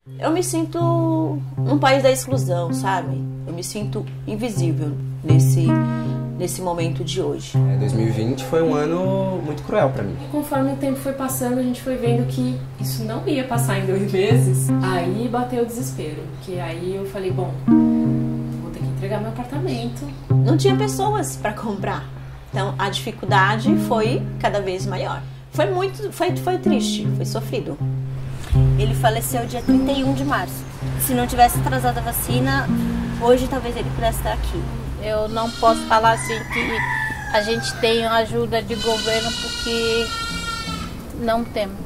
Eu me sinto num país da exclusão, sabe? Eu me sinto invisível nesse momento de hoje. 2020 foi um ano muito cruel pra mim. E conforme o tempo foi passando, a gente foi vendo que isso não ia passar em 2 meses. Aí bateu o desespero, porque aí eu falei, bom, vou ter que entregar meu apartamento. Não tinha pessoas para comprar, então a dificuldade foi cada vez maior. Foi triste, foi sofrido. Ele faleceu dia 31 de março. Se não tivesse atrasado a vacina, hoje talvez ele pudesse estar aqui. Eu não posso falar assim que a gente tem ajuda de governo, porque não temos.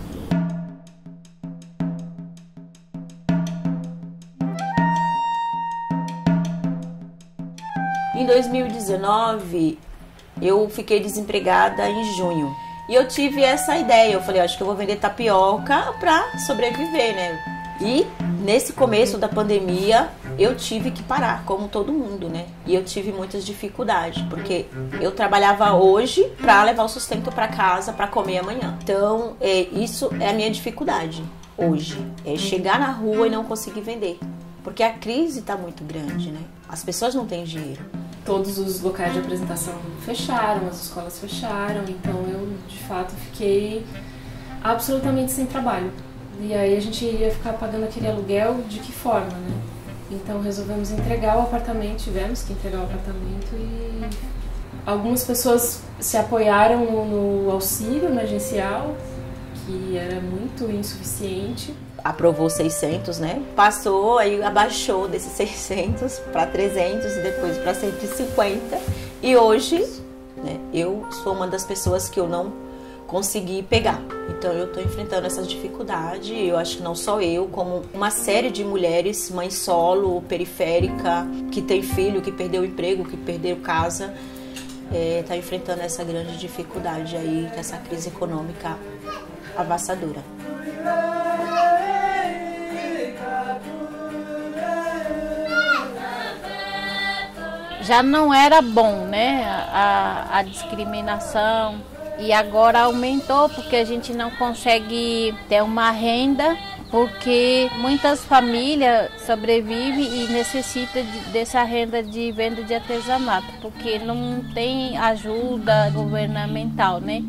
Em 2019, eu fiquei desempregada em junho. E eu tive essa ideia, eu falei, acho que eu vou vender tapioca para sobreviver, né? E nesse começo da pandemia, eu tive que parar, como todo mundo, né? E eu tive muitas dificuldades, porque eu trabalhava hoje para levar o sustento para casa, para comer amanhã. Então, isso é a minha dificuldade hoje, é chegar na rua e não conseguir vender. Porque a crise está muito grande, né? As pessoas não têm dinheiro. Todos os locais de apresentação fecharam, as escolas fecharam, então eu, de fato, fiquei absolutamente sem trabalho. E aí a gente ia ficar pagando aquele aluguel de que forma, né? Então resolvemos entregar o apartamento, tivemos que entregar o apartamento e algumas pessoas se apoiaram no auxílio emergencial, que era muito insuficiente. Aprovou 600, né? Passou, aí abaixou desses 600 para 300 e depois para 150. E hoje, né, eu sou uma das pessoas que eu não consegui pegar. Então eu estou enfrentando essas dificuldades. Eu acho que não só eu, como uma série de mulheres, mãe solo, periférica, que tem filho, que perdeu o emprego, que perdeu casa, está enfrentando essa grande dificuldade aí, essa crise econômica avassaladora. Já não era bom, né, a discriminação, e agora aumentou porque a gente não consegue ter uma renda, porque muitas famílias sobrevivem e necessitam dessa renda de venda de artesanato, porque não tem ajuda governamental, né?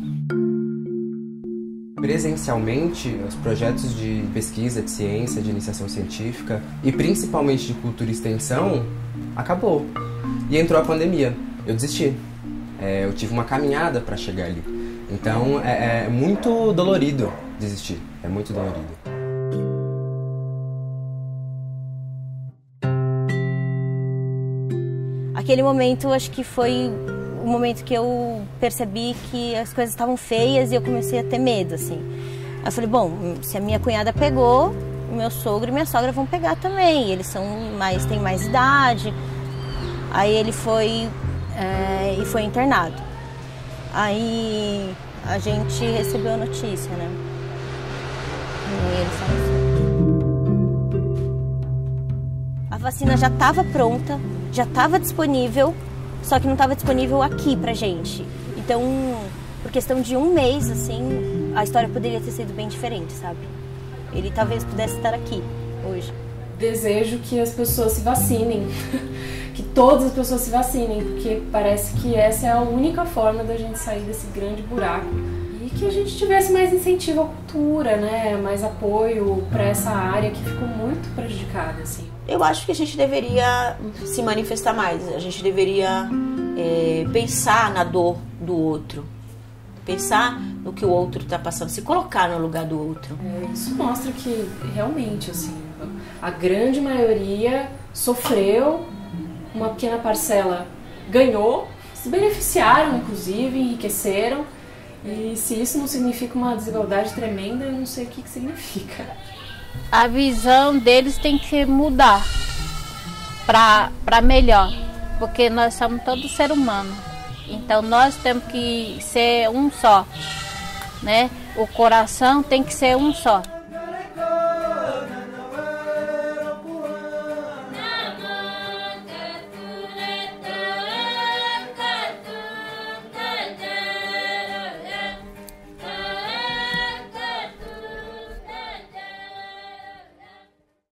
Presencialmente, os projetos de pesquisa, de ciência, de iniciação científica e principalmente de cultura e extensão, acabou. E entrou a pandemia. Eu desisti. Eu tive uma caminhada para chegar ali. Então é muito dolorido desistir. É muito dolorido. Aquele momento, acho que foi o momento que eu percebi que as coisas estavam feias e eu comecei a ter medo, assim. Aí eu falei, bom, se a minha cunhada pegou, o meu sogro e minha sogra vão pegar também. Eles têm mais idade. Aí ele foi e foi internado. Aí a gente recebeu a notícia, né? E ele faleceu. A vacina já estava pronta, já estava disponível, só que não estava disponível aqui pra gente. Então, por questão de 1 mês, assim, a história poderia ter sido bem diferente, sabe? Ele talvez pudesse estar aqui hoje. Desejo que as pessoas se vacinem, que todas as pessoas se vacinem, porque parece que essa é a única forma da gente sair desse grande buraco e que a gente tivesse mais incentivo à cultura, né, mais apoio para essa área que ficou muito prejudicada, assim. Eu acho que a gente deveria se manifestar mais, a gente deveria pensar na dor do outro, pensar no que o outro está passando, se colocar no lugar do outro. Isso mostra que realmente, assim, a grande maioria sofreu, uma pequena parcela ganhou, se beneficiaram, inclusive, enriqueceram. E se isso não significa uma desigualdade tremenda, eu não sei o que significa. A visão deles tem que mudar para melhor, porque nós somos todos seres humanos. Então nós temos que ser um só, né? O coração tem que ser um só.